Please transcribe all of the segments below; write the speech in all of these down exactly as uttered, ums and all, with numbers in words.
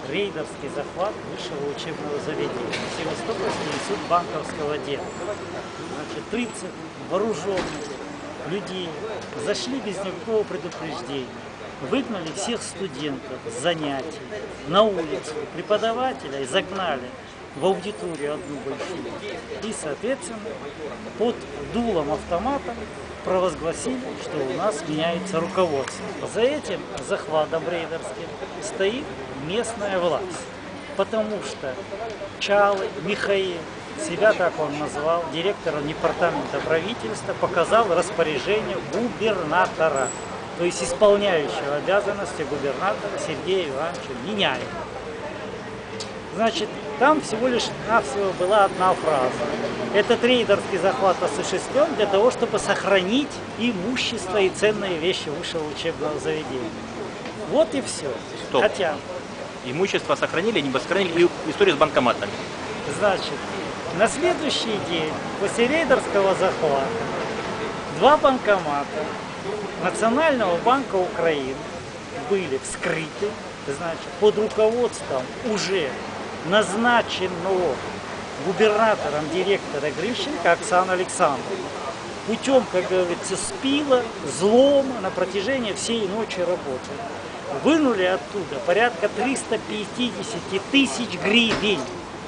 рейдерский захват высшего учебного заведения, Севастопольский институт банковского дела. Значит, тридцать вооруженных людей зашли без никакого предупреждения, выгнали всех студентов с занятий на улицу, преподавателя и загнали в аудиторию одну большую. И, соответственно, под дулом автомата провозгласили, что у нас меняется руководство. За этим захватом рейдерским стоит местная власть, потому что Чалый Михаил, себя так он назвал, директором департамента правительства, показал распоряжение губернатора, то есть исполняющего обязанности губернатора Сергея Ивановича Миняева. Значит, там всего лишь навсего была одна фраза. Этот рейдерский захват осуществлен для того, чтобы сохранить имущество и ценные вещи высшего учебного заведения. Вот и все. Стоп. Хотя... Имущество сохранили, не сохранили, и историю с банкоматами. Значит, на следующий день после рейдерского захвата два банкомата Национального банка Украины были вскрыты, значит, под руководством уже назначенного губернатором директора Грищенко Оксаны Александровны. Путем, как говорится, спила, взлома на протяжении всей ночи работы. Вынули оттуда порядка триста пятьдесят тысяч гривен.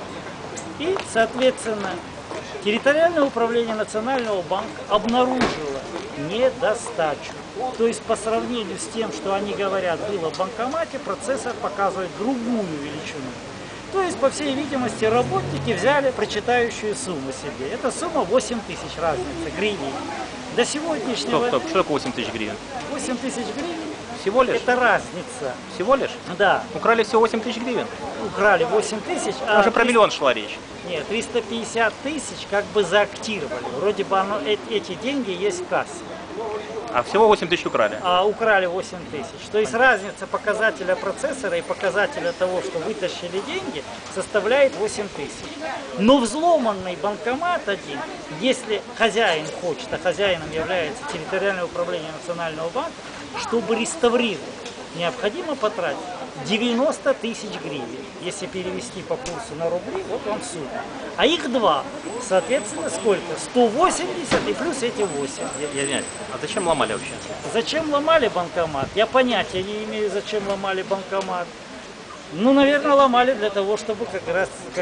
И, соответственно, территориальное управление Национального банка обнаружило недостачу. То есть по сравнению с тем, что они говорят, было в банкомате, процессор показывает другую величину. То есть, по всей видимости, работники взяли прочитающую сумму себе. Это сумма восемь тысяч разница гривен. До сегодняшнего... Стоп, стоп, что такое восемь тысяч гривен? восемь тысяч гривен. Всего лишь? Это разница. Всего лишь? Да. Украли всего восемь тысяч гривен? Украли восемь тысяч. А уже про триста... миллион шла речь. Нет, триста пятьдесят тысяч как бы заактировали. Вроде бы оно, эти деньги есть в кассе. А всего восемь тысяч украли? А украли восемь тысяч. То есть разница показателя процессора и показателя того, что вытащили деньги, составляет восемь тысяч. Но взломанный банкомат один, если хозяин хочет, а хозяином является территориальное управление Национального банка, чтобы реставрировать, необходимо потратить девяносто тысяч гривен. Если перевести по курсу на рубли, вот вам сумма. А их два. Соответственно, сколько? сто восемьдесят и плюс эти восемь. Я извиняюсь, а зачем ломали вообще? Зачем ломали банкомат? Я понятия не имею, зачем ломали банкомат. Ну, наверное, ломали для того, чтобы как раз как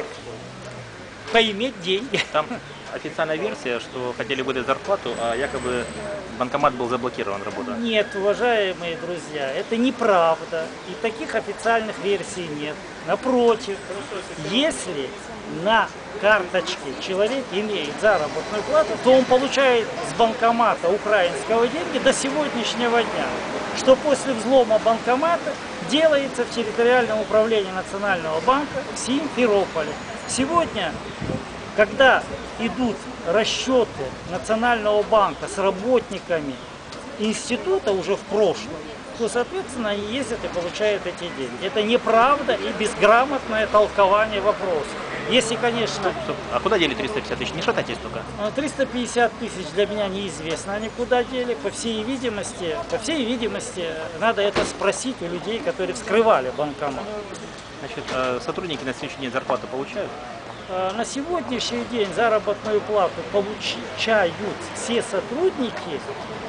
поиметь деньги. Там официальная версия, что хотели выдать зарплату, а якобы банкомат был заблокирован работа. Нет, уважаемые друзья, это неправда. И таких официальных версий нет. Напротив, если на карточке человек имеет заработную плату, то он получает с банкомата украинского деньги до сегодняшнего дня. Что после взлома банкомата делается в территориальном управлении Национального банка в Симферополе. Сегодня, когда идут расчеты Национального банка с работниками института уже в прошлом, то, соответственно, они ездят и получают эти деньги. Это неправда и безграмотное толкование вопроса. Если, конечно... Стоп, стоп. А куда дели триста пятьдесят тысяч? Не шатайтесь только. триста пятьдесят тысяч для меня неизвестно, они куда дели. По всей видимости, по всей видимости, надо это спросить у людей, которые вскрывали банкомат. Значит, сотрудники на следующий день зарплату получают? На сегодняшний день заработную плату получают все сотрудники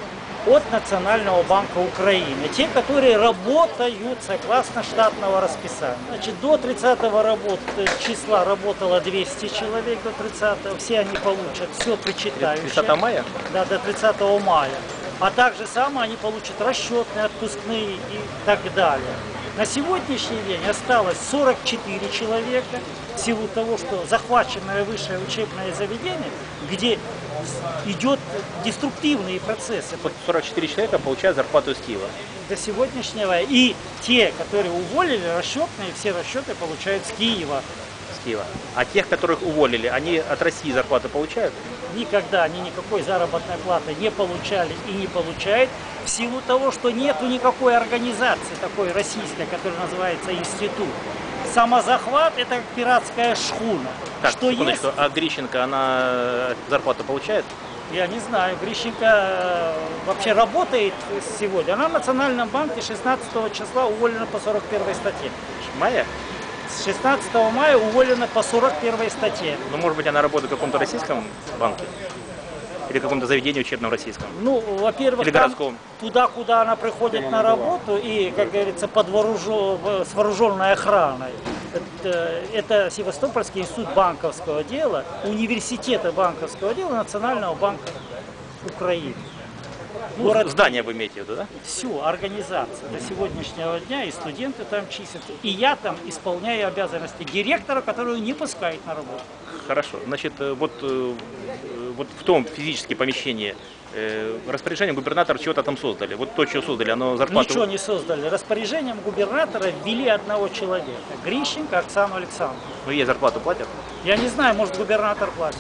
от Национального банка Украины, те, которые работают согласно штатного расписания. Значит, до тридцатого работ, числа работало двести человек, до тридцатого, все они получат все причитающее. тридцатого мая? Да, до тридцатого мая. А также само они получат расчетные, отпускные и так далее. На сегодняшний день осталось сорок четыре человека, в силу того, что захваченное высшее учебное заведение, где идет деструктивные процессы. Вот сорок четыре человека получают зарплату из Киева. До сегодняшнего. И те, которые уволили, расчетные, все расчеты получают с Киева. С Киева. А тех, которых уволили, они от России зарплату получают? Никогда они никакой заработной платы не получали и не получают, в силу того, что нету никакой организации такой российской, которая называется институт. Самозахват – это как пиратская шхуна. Так, что есть... А Грищенко, она зарплату получает? Я не знаю. Грищенко вообще работает сегодня. Она в Национальном банке шестнадцатого числа уволена по сорок первой статье. Мая? С шестнадцатого мая уволена по сорок первой статье. Ну, может быть, она работает в каком-то российском банке? Или в каком-то заведении учебном российском? Ну, во-первых, Или городском? туда, куда она приходит на работу и, как говорится, под вооружен... с вооруженной охраной. Это, это Севастопольский институт банковского дела, университета банковского дела Национального банка Украины. Ну, Город... Здание вы имеете в виду, да? Всю организацию до сегодняшнего дня, и студенты там числятся, и я там исполняю обязанности директора, которую не пускают на работу. Хорошо. Значит, вот, вот в том физически помещении распоряжением губернатора чего-то там создали. Вот то, что создали, оно зарплату... Ничего не создали. Распоряжением губернатора ввели одного человека. Грищенко Оксану Александровну. Ну, ей зарплату платят? Я не знаю, может, губернатор платит.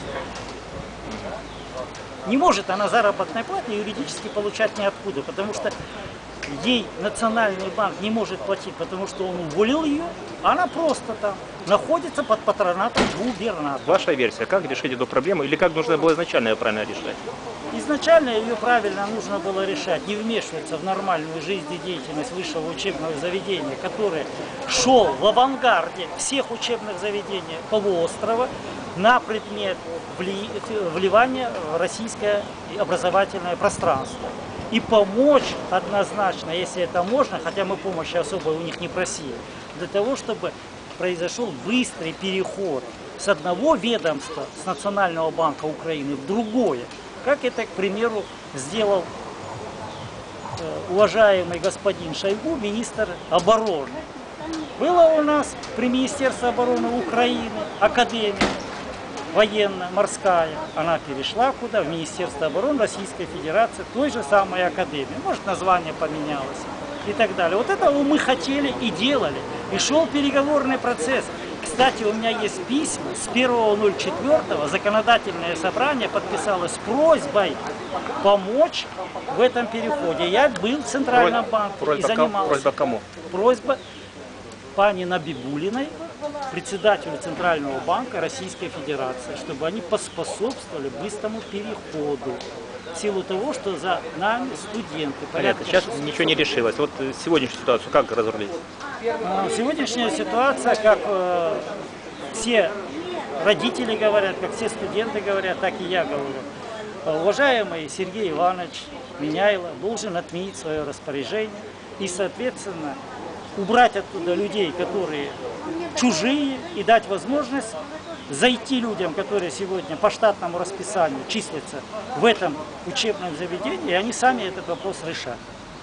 Не может она заработной платы юридически получать ниоткуда, потому что ей Национальный банк не может платить, потому что он уволил ее, она просто там находится под патронатом губернатора. Ваша версия, как решить эту проблему или как нужно было изначально ее правильно решать? Изначально ее правильно нужно было решать, не вмешиваться в нормальную жизнедеятельность высшего учебного заведения, которое шел в авангарде всех учебных заведений полуострова на предмет вли... вливания в российское образовательное пространство. И помочь однозначно, если это можно, хотя мы помощи особой у них не просили, для того, чтобы произошел быстрый переход с одного ведомства, с Национального банка Украины, в другое. Как это, к примеру, сделал э, уважаемый господин Шойгу, министр обороны. Было у нас при Министерстве обороны Украины академия военно-морская. Она перешла куда? В Министерство обороны Российской Федерации, той же самой академии. Может, название поменялось и так далее. Вот это мы хотели и делали. И шел переговорный процесс. Кстати, у меня есть письма с первого ноль четвёртого законодательное собрание подписалось с просьбой помочь в этом переходе. Я был в Центральном банке просьба, и занимался. Просьба кому? Просьба пани Набибулиной, председателю Центрального банка Российской Федерации, чтобы они поспособствовали быстрому переходу. В силу того, что за нами студенты. Понятно, сейчас шестисот... ничего не решилось. Вот сегодняшнюю ситуацию как разрулить? Сегодняшняя ситуация, как э, все родители говорят, как все студенты говорят, так и я говорю. Уважаемый Сергей Иванович Меняйло должен отменить свое распоряжение и, соответственно, убрать оттуда людей, которые чужие, и дать возможность зайти людям, которые сегодня по штатному расписанию числятся в этом учебном заведении, и они сами этот вопрос решат.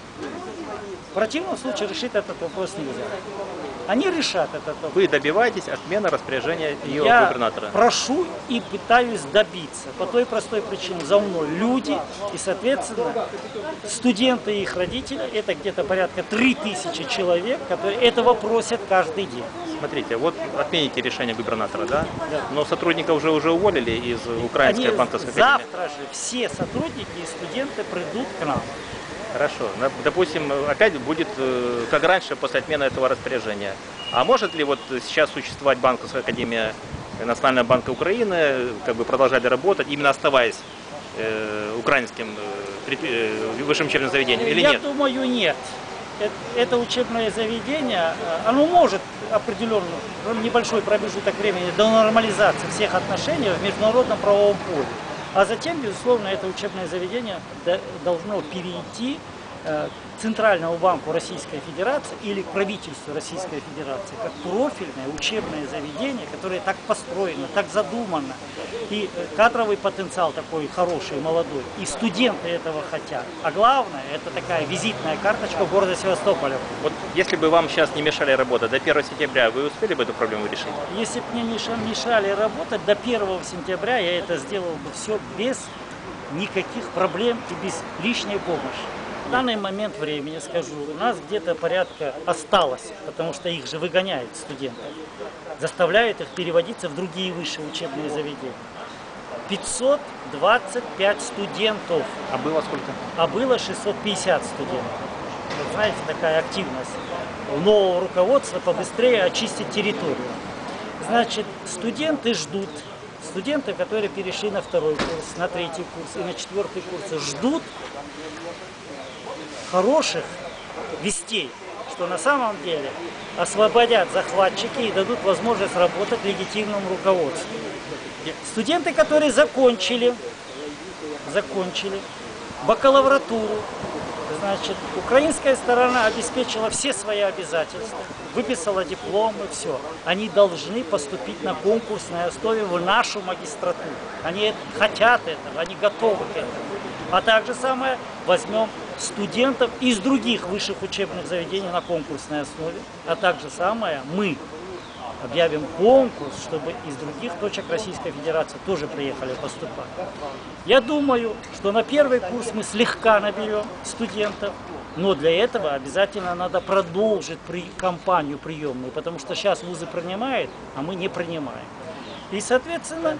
В противном случае решить этот вопрос нельзя. Они решат этот вопрос. Вы добиваетесь отмены распоряжения ее Я губернатора? прошу и пытаюсь добиться. По той простой причине. За мной люди и, соответственно, студенты и их родители, это где-то порядка три тысячи человек, которые этого просят каждый день. Смотрите, вот отмените решение губернатора, да? Да. Но сотрудников уже уже уволили из украинской Они банковской академии. завтра же все сотрудники и студенты придут к нам. Хорошо. Допустим, опять будет, как раньше, после отмены этого распоряжения. А может ли вот сейчас существовать банковская академия Национального банка Украины, как бы продолжать работать, именно оставаясь э, украинским э, высшим учебным заведением, или Я нет? думаю, нет. Это учебное заведение, оно может определенный небольшой промежуток времени до нормализации всех отношений в международном правовом поле. А затем, безусловно, это учебное заведение должно перейти к Центральному банку Российской Федерации или к правительству Российской Федерации как профильное учебное заведение, которое так построено, так задумано. И кадровый потенциал такой хороший, молодой. И студенты этого хотят. А главное, это такая визитная карточка города Севастополя. Вот если бы вам сейчас не мешали работать до первого сентября, вы успели бы эту проблему решить? Если бы мне не мешали работать, до первого сентября я это сделал бы все без никаких проблем и без лишней помощи. В данный момент времени, скажу, у нас где-то порядка осталось, потому что их же выгоняют студентов, заставляют их переводиться в другие высшие учебные заведения. пятьсот двадцать пять студентов. А было сколько? А было шестьсот пятьдесят студентов. Вот знаете, такая активность у нового руководства побыстрее очистить территорию. Значит, студенты ждут. Студенты, которые перешли на второй курс, на третий курс и на четвертый курс, ждут хороших вестей, что на самом деле освободят захватчики и дадут возможность работать легитимному руководству. Студенты, которые закончили, закончили бакалавратуру, значит, украинская сторона обеспечила все свои обязательства, выписала дипломы, все. Они должны поступить на конкурсной основе в нашу магистратуру. Они хотят этого, они готовы к этому. А также самое возьмем студентов из других высших учебных заведений на конкурсной основе. А также самое мы объявим конкурс, чтобы из других точек Российской Федерации тоже приехали поступать. Я думаю, что на первый курс мы слегка наберем студентов, но для этого обязательно надо продолжить при кампанию приемную, потому что сейчас вузы принимают, а мы не принимаем. И, соответственно,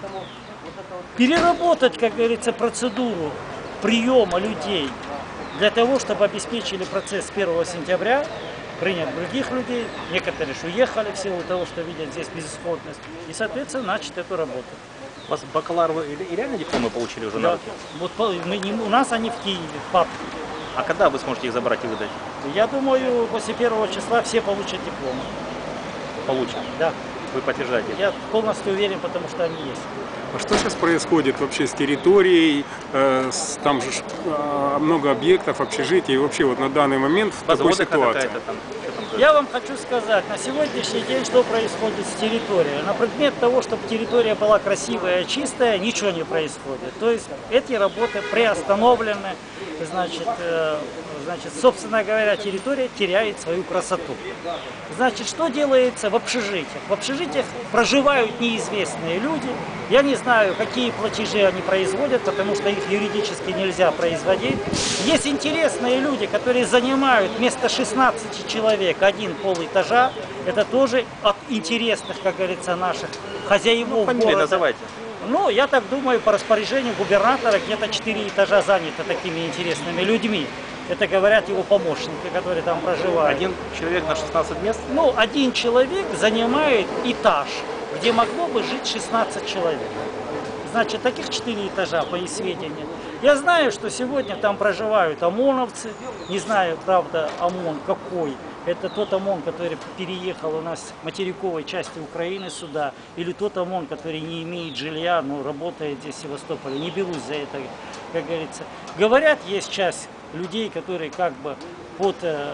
переработать, как говорится, процедуру приема людей для того, чтобы обеспечили процесс с первого сентября, принять других людей, некоторые же уехали в силу того, что видят здесь безысходность, и, соответственно, начать эту работу. У вас бакалавры и реально дипломы получили уже на Да. руки? Вот мы, не- у нас они в Киеве, в папке. А когда вы сможете их забрать и выдать? Я думаю, после первого числа все получат дипломы. Получат. Да, Вы подтверждаете? я полностью уверен, потому что они есть. А что сейчас происходит вообще с территорией? Э, с- Там же ж, э, много объектов, общежитий. И вообще вот на данный момент в такой Возводка ситуации. какая-то там? Что там? Я вам хочу сказать, на сегодняшний день что происходит с территорией. На предмет того, чтобы территория была красивая и чистая, ничего не происходит. То есть эти работы приостановлены, значит, э, значит, собственно говоря, территория теряет свою красоту. Значит, что делается в общежитиях? В общежитиях проживают неизвестные люди. Я не знаю, какие платежи они производят, потому что их юридически нельзя производить. Есть интересные люди, которые занимают вместо шестнадцати человек один полэтажа. Это тоже от интересных, как говорится, наших хозяевов Фамилии города. называйте. Ну, я так думаю, по распоряжению губернатора где-то четыре этажа заняты такими интересными людьми. Это говорят его помощники, которые там проживают. Один человек на шестнадцать мест? Ну, один человек занимает этаж, где могло бы жить шестнадцать человек. Значит, таких четыре этажа, по их сведениям. Я знаю, что сегодня там проживают ОМОНовцы. Не знаю, правда, ОМОН какой. Это тот ОМОН, который переехал у нас в материковой части Украины сюда. Или тот ОМОН, который не имеет жилья, но работает здесь в Севастополе. Не берусь за это, как говорится. Говорят, есть часть людей, которые как бы под э,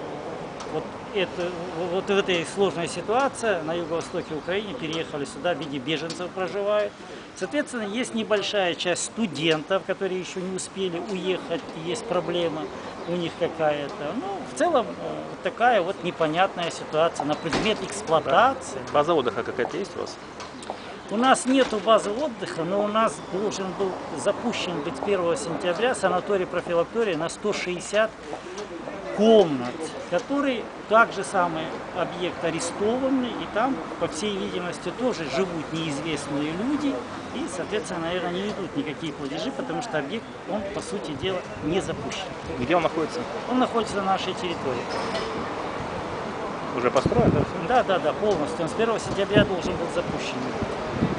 вот, это, вот в этой сложной ситуации на юго-востоке Украины переехали сюда, в виде беженцев проживают. Соответственно, есть небольшая часть студентов, которые еще не успели уехать, и есть проблема у них какая-то. Ну, в целом, э, такая вот непонятная ситуация на предмет эксплуатации. База отдыха какая-то есть у вас? У нас нету базы отдыха, но у нас должен был запущен быть с первого сентября санаторий-профилакторий на сто шестьдесят комнат, который также самый объект арестованный, и там, по всей видимости, тоже живут неизвестные люди, и, соответственно, наверное, не идут никакие платежи, потому что объект, он, по сути дела, не запущен. Где он находится? Он находится на нашей территории. Уже построен? Да, да, да, полностью. Он с первого сентября должен был запущен.